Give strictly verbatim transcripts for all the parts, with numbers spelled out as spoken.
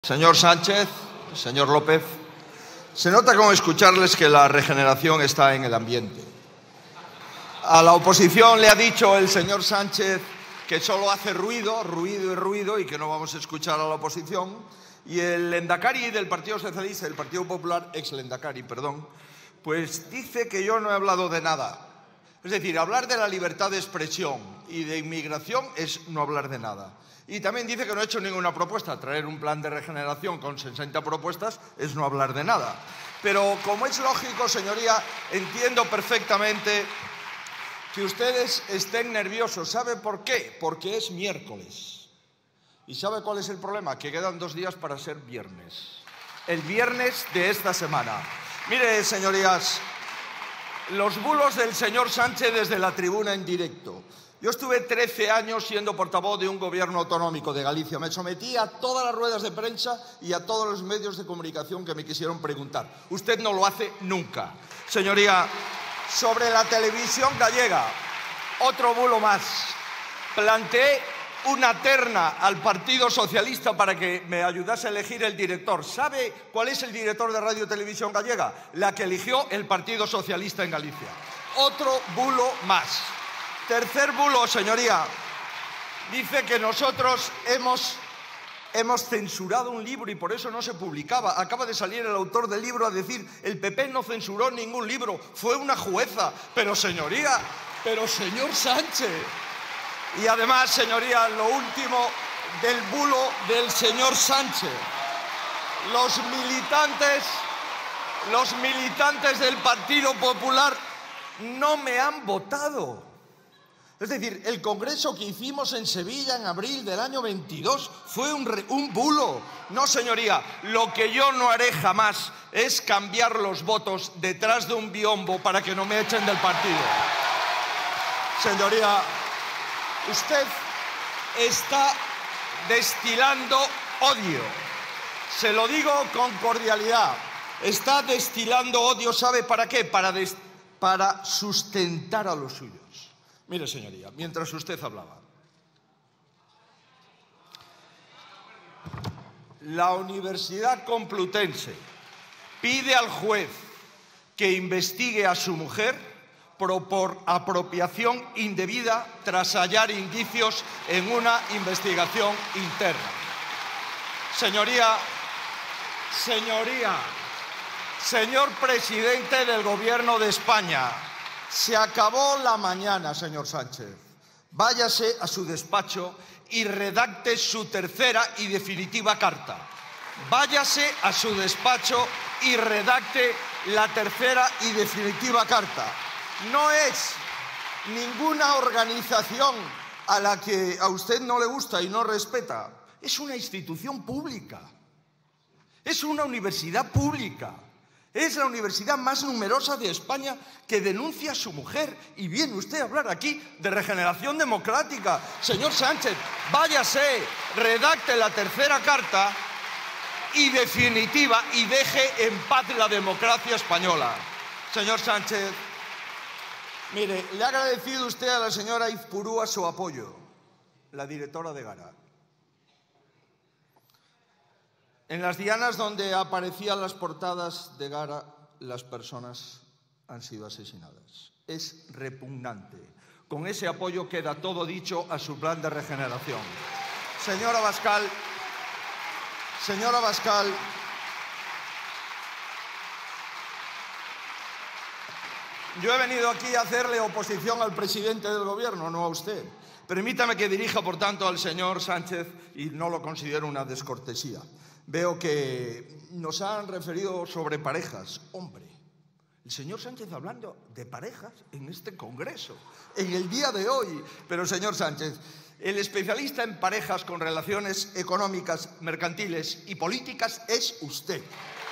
Señor Sánchez, señor López, se nota con escucharles que la regeneración está en el ambiente. A la oposición le ha dicho el señor Sánchez que solo hace ruido, ruido y ruido y que no vamos a escuchar a la oposición. Y el Lendakari del Partido Socialista, del Partido Popular, ex Lendakari, perdón, pues dice que yo no he hablado de nada. Es decir, hablar de la libertad de expresión y de inmigración es no hablar de nada. Y también dice que no ha hecho ninguna propuesta. Traer un plan de regeneración con sesenta propuestas es no hablar de nada. Pero como es lógico, señoría, entiendo perfectamente que ustedes estén nerviosos. ¿Sabe por qué? Porque es miércoles. ¿Y sabe cuál es el problema? Que quedan dos días para ser viernes. El viernes de esta semana. Mire, señorías, los bulos del señor Sánchez desde la tribuna en directo. Yo estuve trece años siendo portavoz de un gobierno autonómico de Galicia. Me sometí a todas las ruedas de prensa y a todos los medios de comunicación que me quisieron preguntar. Usted no lo hace nunca. Señoría, sobre la televisión gallega, otro bulo más. Planteé una terna al Partido Socialista para que me ayudase a elegir el director. ¿Sabe cuál es el director de Radio Televisión Gallega? La que eligió el Partido Socialista en Galicia. Otro bulo más. Tercer bulo, señoría. Dice que nosotros hemos, hemos censurado un libro y por eso no se publicaba. Acaba de salir el autor del libro a decir el P P no censuró ningún libro, fue una jueza. Pero, señoría, pero señor Sánchez. Y además, señoría, lo último del bulo del señor Sánchez. Los militantes, los militantes del Partido Popular no me han votado. Es decir, el congreso que hicimos en Sevilla en abril del año veintidós fue un, re, un bulo. No, señoría, lo que yo no haré jamás es cambiar los votos detrás de un biombo para que no me echen del partido. Señoría, usted está destilando odio. Se lo digo con cordialidad. Está destilando odio, ¿sabe para qué? Para, des, para sustentar a los suyos. Mire, señoría, mientras usted hablaba, la Universidad Complutense pide al juez que investigue a su mujer por, por apropiación indebida tras hallar indicios en una investigación interna. Señoría, señoría, señor presidente del Gobierno de España, se acabó la mañana, señor Sánchez. Váyase a su despacho y redacte su tercera y definitiva carta. Váyase a su despacho y redacte la tercera y definitiva carta. No es ninguna organización a la que a usted no le gusta y no respeta. Es una institución pública. Es una universidad pública. Es la universidad más numerosa de España que denuncia a su mujer. Y viene usted a hablar aquí de regeneración democrática. Señor Sánchez, váyase, redacte la tercera carta y definitiva y deje en paz la democracia española. Señor Sánchez, mire, le ha agradecido usted a la señora Izpurúa su apoyo, la directora de Gara. En las dianas donde aparecían las portadas de Gara, las personas han sido asesinadas. Es repugnante. Con ese apoyo queda todo dicho a su plan de regeneración. Señora Abascal, señora Abascal, yo he venido aquí a hacerle oposición al presidente del Gobierno, no a usted. Permítame que dirija, por tanto, al señor Sánchez, y no lo considero una descortesía. Veo que nos han referido sobre parejas. Hombre, el señor Sánchez hablando de parejas en este congreso, en el día de hoy. Pero, señor Sánchez, el especialista en parejas con relaciones económicas, mercantiles y políticas es usted.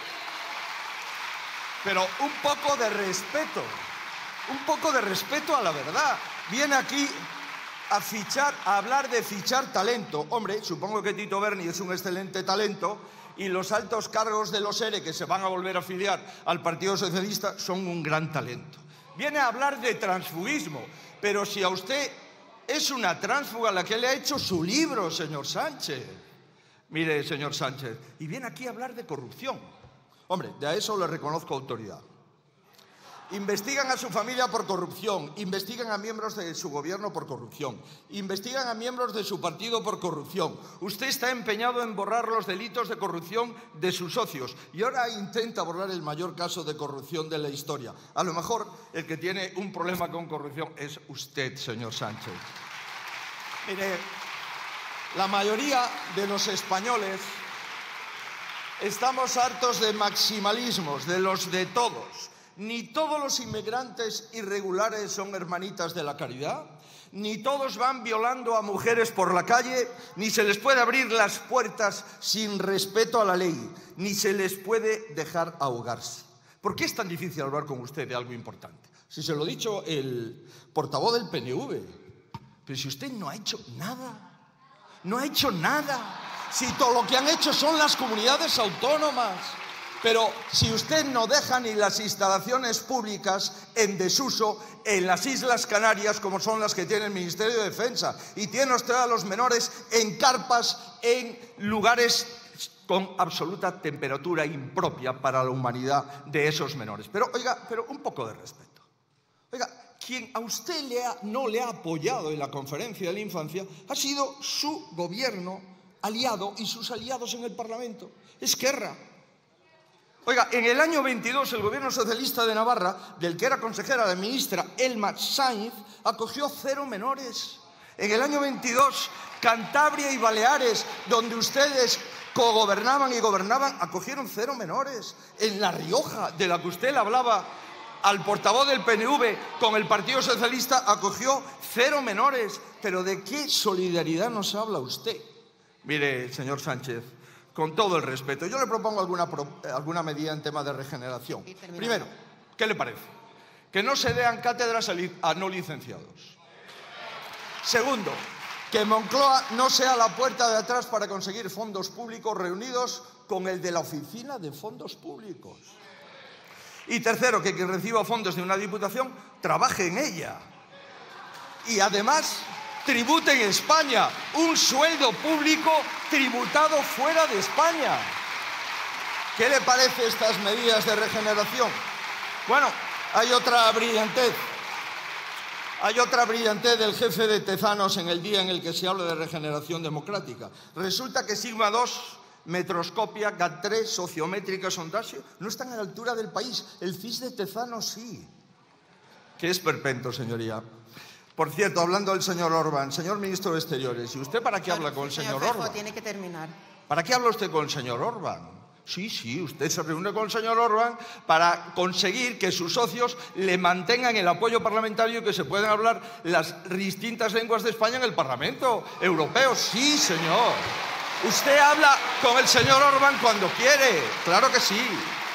Pero un poco de respeto, un poco de respeto a la verdad. Viene aquí a fichar, a hablar de fichar talento. Hombre, supongo que Tito Berni es un excelente talento y los altos cargos de los ERE que se van a volver a afiliar al Partido Socialista son un gran talento. Viene a hablar de transfugismo, pero si a usted es una tránsfuga la que le ha hecho su libro, señor Sánchez. Mire, señor Sánchez, y viene aquí a hablar de corrupción. Hombre, de a eso le reconozco autoridad. Investigan a su familia por corrupción, investigan a miembros de su gobierno por corrupción, investigan a miembros de su partido por corrupción. Usted está empeñado en borrar los delitos de corrupción de sus socios y ahora intenta borrar el mayor caso de corrupción de la historia. A lo mejor el que tiene un problema con corrupción es usted, señor Sánchez. Mire, la mayoría de los españoles estamos hartos de maximalismos, de los de todos. Ni todos los inmigrantes irregulares son hermanitas de la caridad, ni todos van violando a mujeres por la calle, ni se les puede abrir las puertas sin respeto a la ley, ni se les puede dejar ahogarse. ¿Por qué es tan difícil hablar con usted de algo importante? Si se lo ha dicho el portavoz del P N V, pero si usted no ha hecho nada, no ha hecho nada, si todo lo que han hecho son las comunidades autónomas. Pero si usted no deja ni las instalaciones públicas en desuso en las Islas Canarias, como son las que tiene el Ministerio de Defensa, y tiene usted a los menores en carpas, en lugares con absoluta temperatura impropia para la humanidad de esos menores. Pero, oiga, pero un poco de respeto. Oiga, quien a usted le ha, no le ha apoyado en la conferencia de la infancia ha sido su gobierno aliado y sus aliados en el Parlamento, Esquerra. Oiga, en el año veintidós el gobierno socialista de Navarra, del que era consejera la ministra Elma Sainz, acogió cero menores. En el año veintidós, Cantabria y Baleares, donde ustedes cogobernaban y gobernaban, acogieron cero menores. En La Rioja, de la que usted le hablaba al portavoz del P N V con el Partido Socialista, acogió cero menores. ¿Pero de qué solidaridad nos habla usted? Mire, señor Sánchez, con todo el respeto, yo le propongo alguna, alguna medida en tema de regeneración. Primero, ¿qué le parece? Que no se dean cátedras a no licenciados. Segundo, que Moncloa no sea la puerta de atrás para conseguir fondos públicos reunidos con el de la Oficina de Fondos Públicos. Y tercero, que quien reciba fondos de una diputación trabaje en ella. Y además tribute en España, un sueldo público tributado fuera de España. ¿Qué le parece estas medidas de regeneración? Bueno, hay otra brillantez. Hay otra brillantez del jefe de Tezanos en el día en el que se habla de regeneración democrática. Resulta que Sigma dos, metroscopia, GAT tres, sociométrica, sondagio, no están a la altura del país. El C I S de Tezanos sí. ¿Qué es perpento, señoría? Por cierto, hablando del señor Orbán, señor ministro de Exteriores, ¿y usted para qué habla con el señor Orbán? Tiene que terminar. ¿Para qué habla usted con el señor Orbán? Sí, sí, usted se reúne con el señor Orbán para conseguir que sus socios le mantengan el apoyo parlamentario y que se puedan hablar las distintas lenguas de España en el Parlamento Europeo. Sí, señor. Usted habla con el señor Orbán cuando quiere. Claro que sí.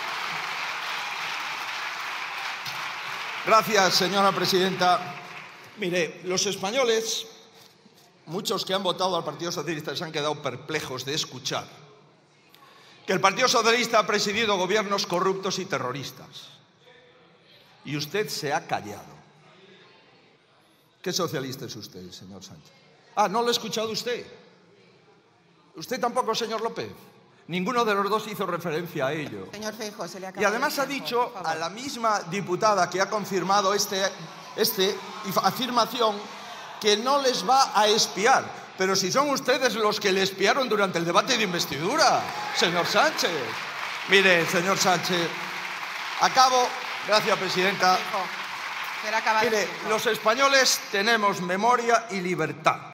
Gracias, señora presidenta. Mire, los españoles, muchos que han votado al Partido Socialista, se han quedado perplejos de escuchar que el Partido Socialista ha presidido gobiernos corruptos y terroristas. Y usted se ha callado. ¿Qué socialista es usted, señor Sánchez? Ah, ¿no lo ha escuchado usted? ¿Usted tampoco, señor López? Ninguno de los dos hizo referencia a ello. Señor Feijóo, se le acaba. Y además ha dicho a la misma diputada que ha confirmado este, este afirmación que no les va a espiar. Pero si son ustedes los que le espiaron durante el debate de investidura, señor Sánchez. Mire, señor Sánchez, acabo. Gracias, presidenta. Se le acaba. Mire, los españoles tenemos memoria y libertad.